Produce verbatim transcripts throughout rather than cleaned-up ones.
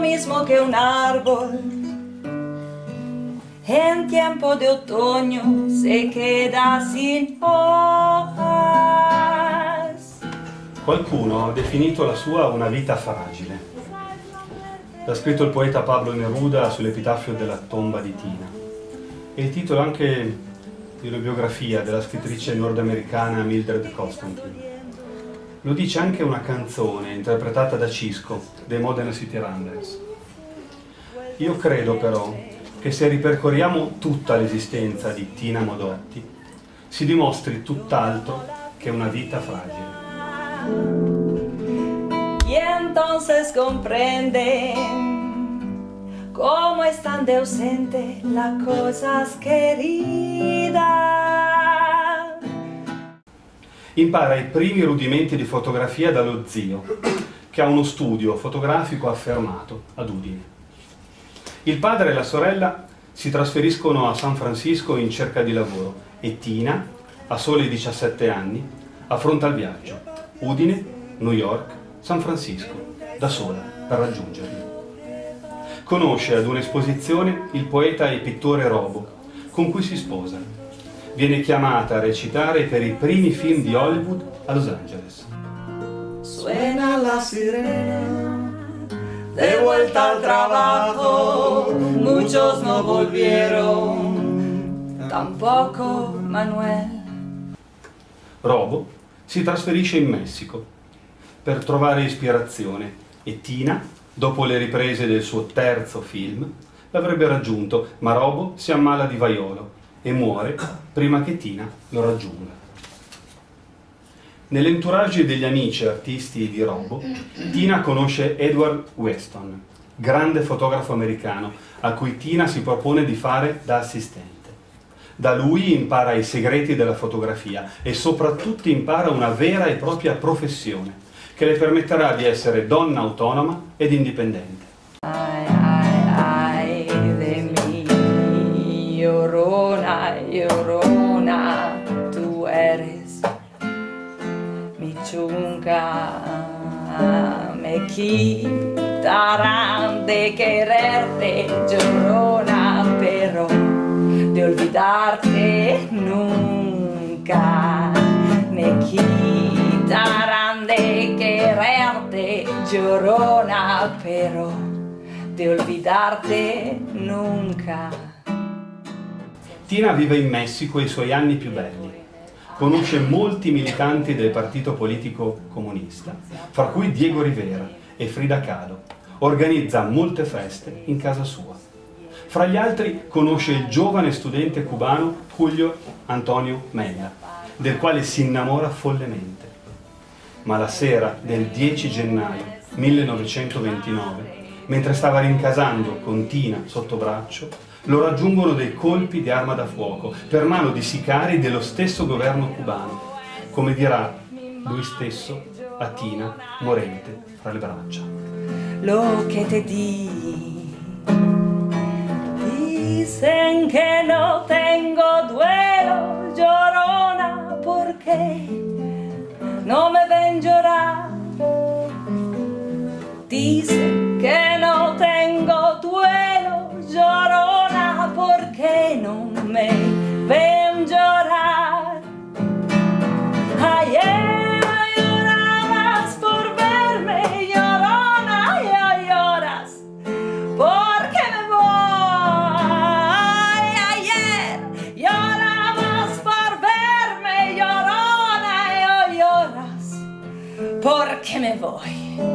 mismo que un árbol en tiempo de otoño se queda sin hojas. Qualcuno ha definito la sua una vita fragile. L'ha scritto il poeta Pablo Neruda sull'epitaffio della tomba di Tina. E il titolo anche di una biografia della scrittrice nordamericana Mildred Constantine. Lo dice anche una canzone interpretata da Cisco, dei Modena City Runners. Io credo però che se ripercorriamo tutta l'esistenza di Tina Modotti, si dimostri tutt'altro che una vita fragile. Y entonces comprende cómo están de ausente las cosas queridas. Impara i primi rudimenti di fotografia dallo zio, che ha uno studio fotografico affermato ad Udine. Il padre e la sorella si trasferiscono a San Francisco in cerca di lavoro e Tina, a soli diciassette anni, affronta il viaggio. Udine, New York, San Francisco, da sola, per raggiungerli. Conosce ad un'esposizione il poeta e pittore Robo, con cui si sposa. Viene chiamata a recitare per i primi film di Hollywood a Los Angeles. Suena la sirena, de vuelta al trabajo, muchos no volvieron, tampoco Manuel. Robo si trasferisce in Messico per trovare ispirazione e Tina, dopo le riprese del suo terzo film, l'avrebbe raggiunto, ma Robo si ammala di vaiolo e muore prima che Tina lo raggiunga. Nell'entourage degli amici artisti di Robo, Tina conosce Edward Weston, grande fotografo americano, a cui Tina si propone di fare da assistente. Da lui impara i segreti della fotografia e soprattutto impara una vera e propria professione, che le permetterà di essere donna autonoma ed indipendente. Ay, ay, ay, de mí, llorona, llorona, tú eres mi chunga, me quitarán de quererte, llorona, pero de olvidarte nunca, me quitarán de quererte, llorona, pero de olvidarte nunca. Tina vive in Messico i suoi anni più belli. Conosce molti militanti del partito politico comunista, fra cui Diego Rivera e Frida Kahlo. Organizza molte feste in casa sua. Fra gli altri conosce il giovane studente cubano Julio Antonio Mella, del quale si innamora follemente. Ma la sera del dieci gennaio millenovecentoventinove, mentre stava rincasando con Tina sotto braccio, lo raggiungono dei colpi di arma da fuoco per mano di sicari dello stesso governo cubano, come dirà lui stesso a Tina morente fra le braccia. Lo que te di, dicen que no tengo duelo, llorona, porque no me ven llorar. Dicen que no tengo duelo, llorona, porque no me ven llorar. Ayer llorabas por verme, llorona, y hoy lloras porque me voy. Ayer llorabas por verme, llorona, y hoy lloras porque me voy.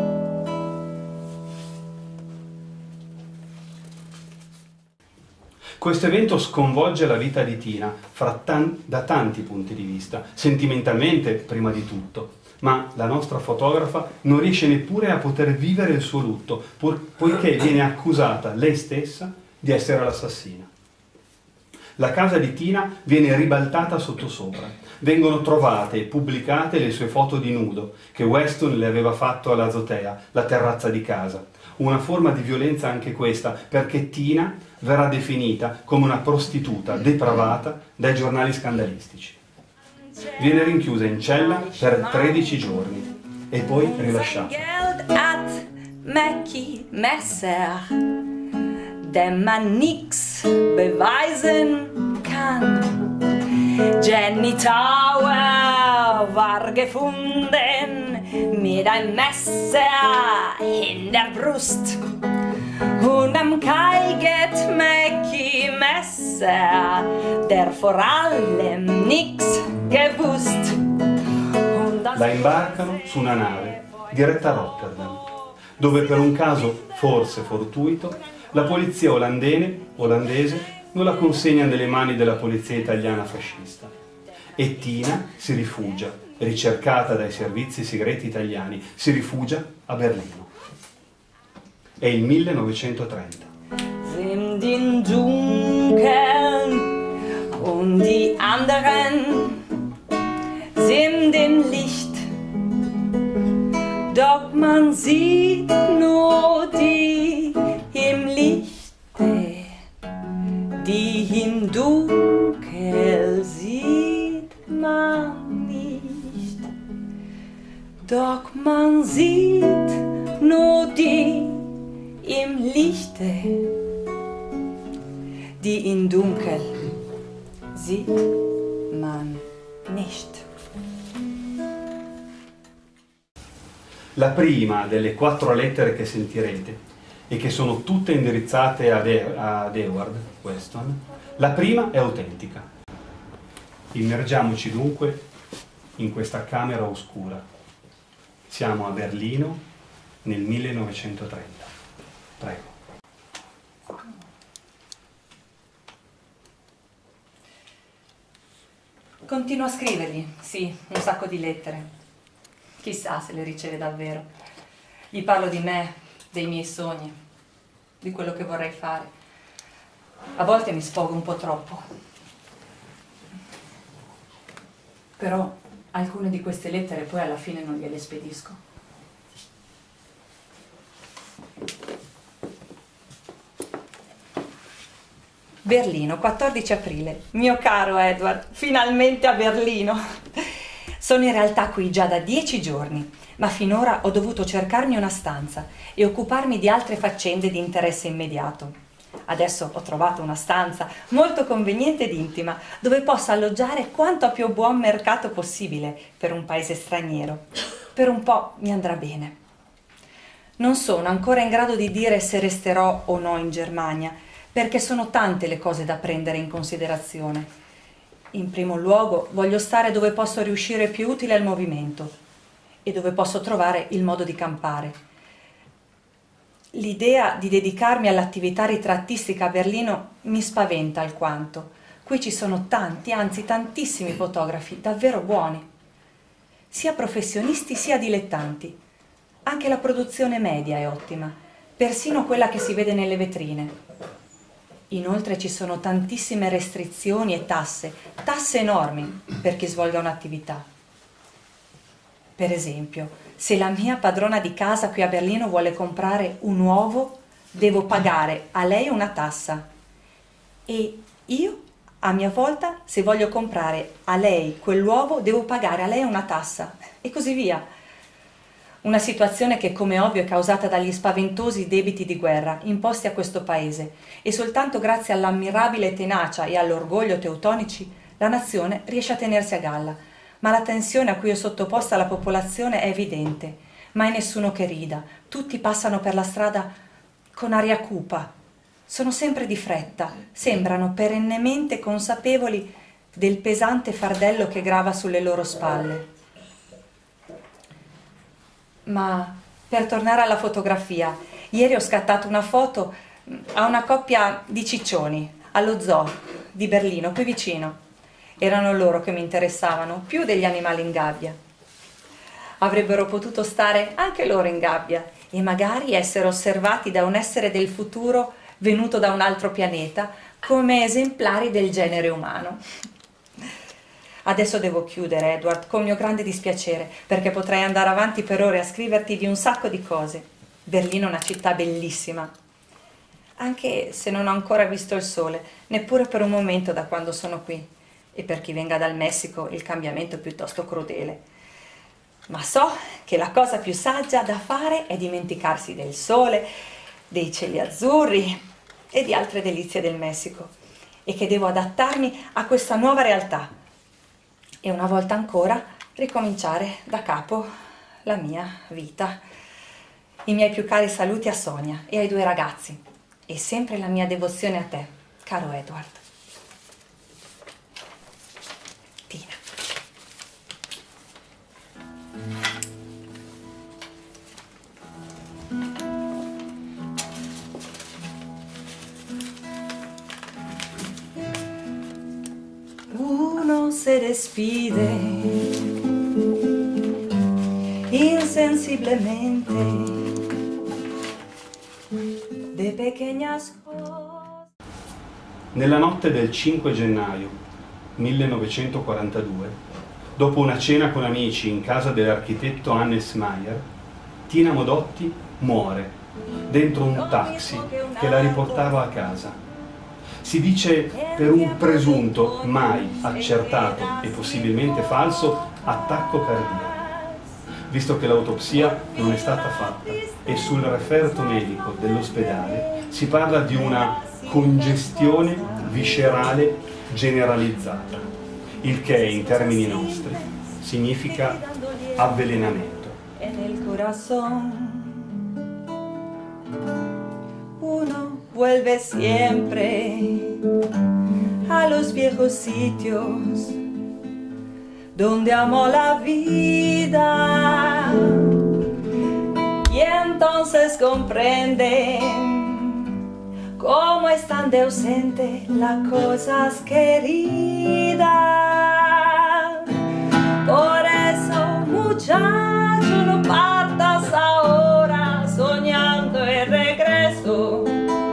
Questo evento sconvolge la vita di Tina fra tan- da tanti punti di vista, sentimentalmente prima di tutto, ma la nostra fotografa non riesce neppure a poter vivere il suo lutto, po- poiché viene accusata lei stessa di essere l'assassina. La casa di Tina viene ribaltata sottosopra, vengono trovate e pubblicate le sue foto di nudo che Weston le aveva fatto all'azotea, la terrazza di casa. Una forma di violenza anche questa, perché Tina verrà definita come una prostituta depravata dai giornali scandalistici. Viene rinchiusa in cella per tredici giorni e poi rilasciata. Mackie Messer, dem man nix beweisen kann. Jenny Tower war gefunden mit einem Messer in der Brust. Und am Kai geht Mackie Messer, der vor allem nix gewusst. La imbarcano su una nave diretta a Rotterdam, dove per un caso forse fortuito la polizia olandese, olandese non la consegna nelle mani della polizia italiana fascista e Tina si rifugia, ricercata dai servizi segreti italiani, si rifugia a Berlino. È il millenovecentotrenta. Sind in Dunkeln und die anderen sind im Licht. Doch man sieht nur die im Lichte, die im Dunkel sieht man nicht. Doch man sieht nur die im Lichte, die im Dunkel sieht man nicht. La prima delle quattro lettere che sentirete e che sono tutte indirizzate ad, e ad Edward Weston, la prima è autentica. Immergiamoci dunque in questa camera oscura. Siamo a Berlino nel millenovecentotrenta. Prego. Continuo a scrivergli, sì, un sacco di lettere. Chissà se le riceve davvero. Gli parlo di me, dei miei sogni, di quello che vorrei fare. A volte mi sfogo un po' troppo. Però alcune di queste lettere poi alla fine non gliele spedisco. Berlino, quattordici aprile. Mio caro Edward, finalmente a Berlino. Sono in realtà qui già da dieci giorni, ma finora ho dovuto cercarmi una stanza e occuparmi di altre faccende di interesse immediato. Adesso ho trovato una stanza molto conveniente ed intima, dove posso alloggiare quanto a più buon mercato possibile per un paese straniero. Per un po' mi andrà bene. Non sono ancora in grado di dire se resterò o no in Germania, perché sono tante le cose da prendere in considerazione. In primo luogo voglio stare dove posso riuscire più utile al movimento e dove posso trovare il modo di campare. L'idea di dedicarmi all'attività ritrattistica a Berlino mi spaventa alquanto. Qui ci sono tanti, anzi tantissimi fotografi, davvero buoni, sia professionisti sia dilettanti. Anche la produzione media è ottima, persino quella che si vede nelle vetrine. Inoltre ci sono tantissime restrizioni e tasse, tasse enormi per chi svolga un'attività. Per esempio, se la mia padrona di casa qui a Berlino vuole comprare un uovo, devo pagare a lei una tassa. E io, a mia volta, se voglio comprare a lei quell'uovo, devo pagare a lei una tassa. E così via. Una situazione che, come ovvio, è causata dagli spaventosi debiti di guerra imposti a questo paese e soltanto grazie all'ammirabile tenacia e all'orgoglio teutonici la nazione riesce a tenersi a galla. Ma la tensione a cui è sottoposta la popolazione è evidente. Mai nessuno che rida. Tutti passano per la strada con aria cupa. Sono sempre di fretta. Sembrano perennemente consapevoli del pesante fardello che grava sulle loro spalle. Ma per tornare alla fotografia, ieri ho scattato una foto a una coppia di ciccioni allo zoo di Berlino, qui vicino. Erano loro che mi interessavano, più degli animali in gabbia. Avrebbero potuto stare anche loro in gabbia e magari essere osservati da un essere del futuro venuto da un altro pianeta come esemplari del genere umano. Adesso devo chiudere, Edward, con mio grande dispiacere, perché potrei andare avanti per ore a scriverti di un sacco di cose. Berlino è una città bellissima, anche se non ho ancora visto il sole, neppure per un momento da quando sono qui. E per chi venga dal Messico il cambiamento è piuttosto crudele. Ma so che la cosa più saggia da fare è dimenticarsi del sole, dei cieli azzurri e di altre delizie del Messico, e che devo adattarmi a questa nuova realtà e una volta ancora ricominciare da capo la mia vita. I miei più cari saluti a Sonia e ai due ragazzi e sempre la mia devozione a te, caro Edward. Tina. Uno se despide insensiblemente de pequeñas cosas. Nella notte del cinque gennaio millenovecentoquarantadue, dopo una cena con amici in casa dell'architetto Hannes Meyer, Tina Modotti muore dentro un taxi che la riportava a casa. Si dice per un presunto, mai accertato e possibilmente falso, attacco cardiaco, visto che l'autopsia non è stata fatta e sul referto medico dell'ospedale si parla di una congestione viscerale generalizzata, il che in termini nostri significa avvelenamento. Uno vuelve siempre a los viejos sitios donde amó la vida y entonces comprende cómo están de ausente las cosas queridas. Por eso, muchacho, no partas ahora soñando el regreso,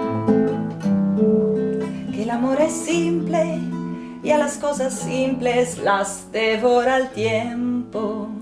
que el amor es simple y a las cosas simples las devora el tiempo.